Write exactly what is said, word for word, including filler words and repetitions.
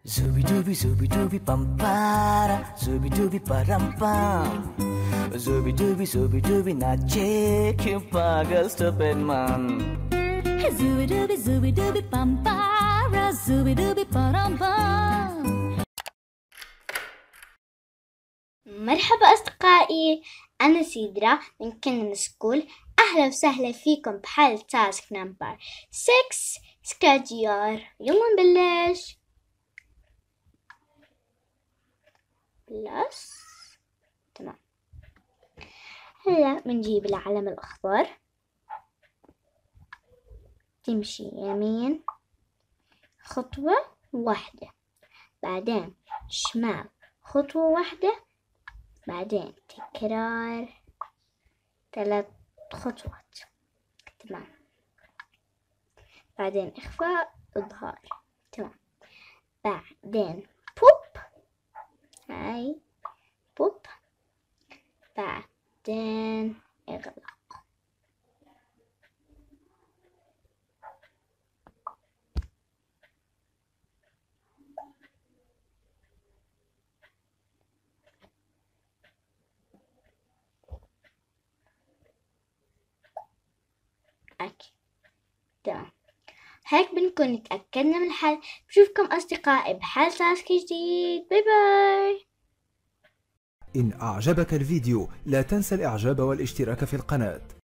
Zooby dooby zooby dooby pam para, zooby dooby param pam. Zooby dooby zooby dooby nache que paga stupid man. Zooby dooby zooby dooby pam para, zooby dooby param pam. مرحبا أصدقائي، أنا سيدرا من كونان سكول. أهلا وسهلا فيكم بحل تاسك نمبر ستة سكاديار. يلا نبلش. بلس تمام. هلا بنجيب العلم الأخضر، تمشي يمين خطوة واحدة، بعدين شمال خطوة واحدة، بعدين تكرار ثلاث خطوات. تمام. بعدين إخفاء إظهار. تمام. بعدين بوب، هاي بوب، بعدين إغلاق. أوكي تمام. هيك بنكون اتأكدنا من الحل. بشوفكم أصدقائي بحل تاسك جديد. باي باي. إن أعجبك الفيديو لا تنسى الإعجاب والاشتراك في القناة.